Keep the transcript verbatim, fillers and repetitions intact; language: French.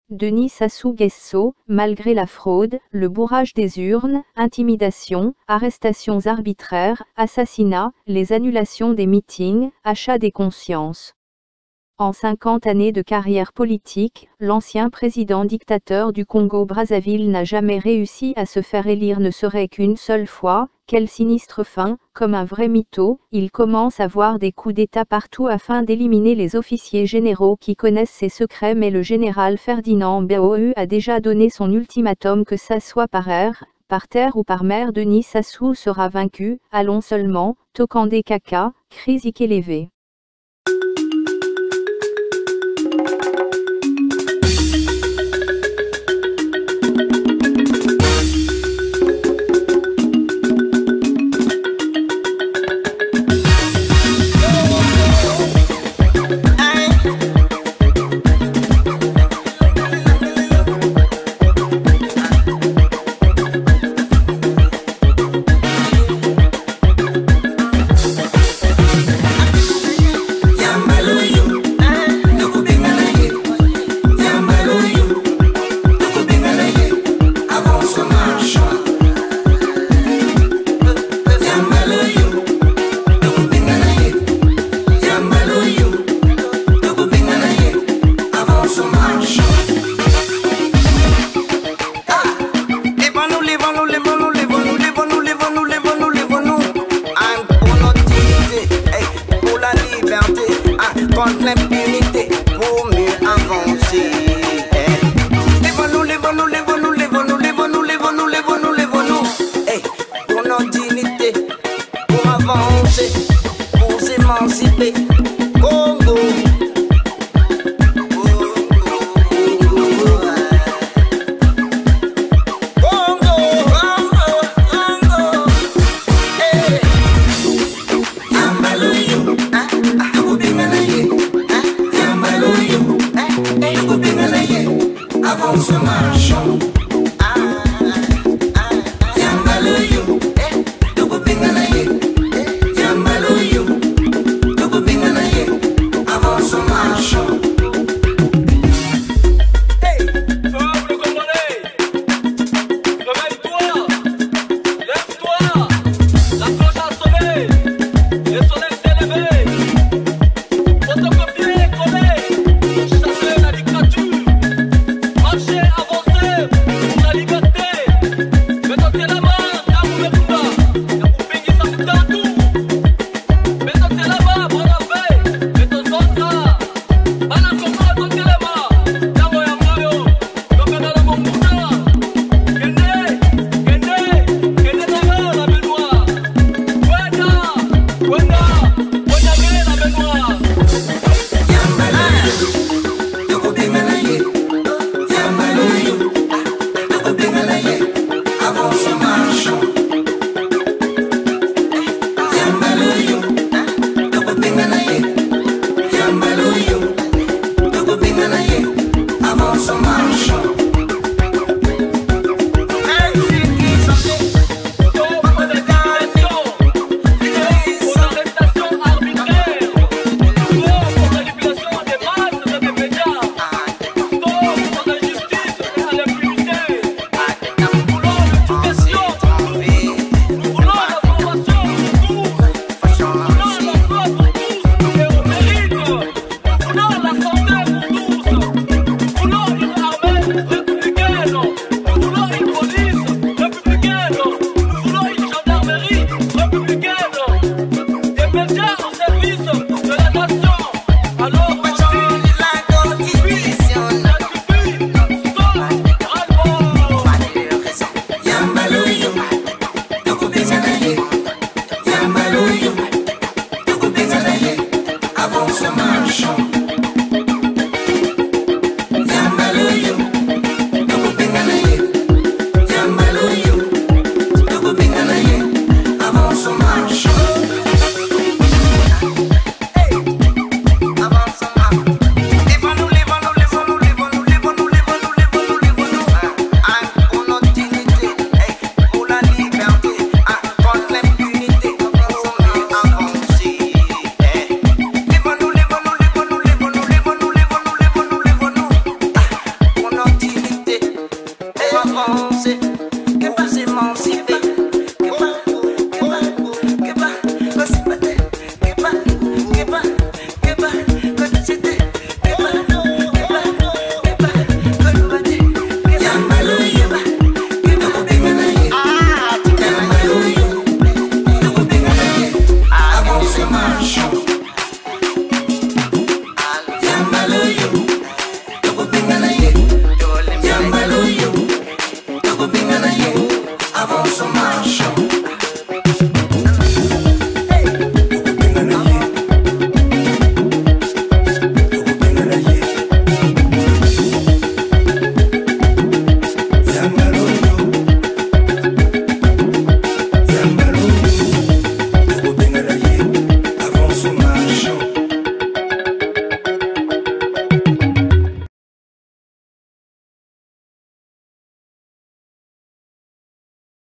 Denis Sassou Nguesso, malgré la fraude, le bourrage des urnes, intimidation, arrestations arbitraires, assassinats, les annulations des meetings, achat des consciences. En cinquante années de carrière politique, l'ancien président dictateur du Congo-Brazzaville n'a jamais réussi à se faire élire ne serait qu'une seule fois. Quelle sinistre fin, comme un vrai mytho, il commence à voir des coups d'État partout afin d'éliminer les officiers généraux qui connaissent ses secrets, mais le général Ferdinand Baoeu a déjà donné son ultimatum, que ça soit par air, par terre ou par mer, Denis Sassou sera vaincu. Allons seulement, Tokandé Kaka, crie Ikeleve. Contre l'impunité pour mieux avancer. Lèvons-nous, lèvons-nous, lèvons-nous, lèvons-nous, lèvons-nous, lèvons-nous, lèvons-nous, lèvons-nous. Hey, pour notre dignité, pour avancer, pour s'émanciper. Congo. Avance marchons. Ah, ah, Yambaloyo, eh, Togo Pinganaye.